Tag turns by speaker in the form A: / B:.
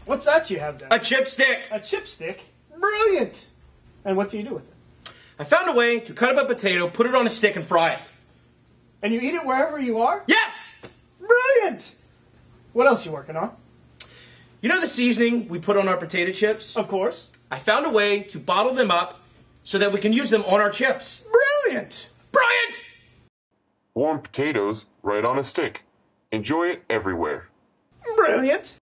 A: What's that you have there?
B: A chipstick.
A: A chipstick? Brilliant. And what do you do with it?
B: I found a way to cut up a potato, put it on a stick, and fry it.
A: And you eat it wherever you are?
B: Yes!
A: Brilliant! What else you working on?
B: You know the seasoning we put on our potato chips?
A: Of course.
B: I found a way to bottle them up so that we can use them on our chips.
A: Brilliant!
B: Brilliant!
C: Warm potatoes right on a stick. Enjoy it everywhere.
A: Brilliant!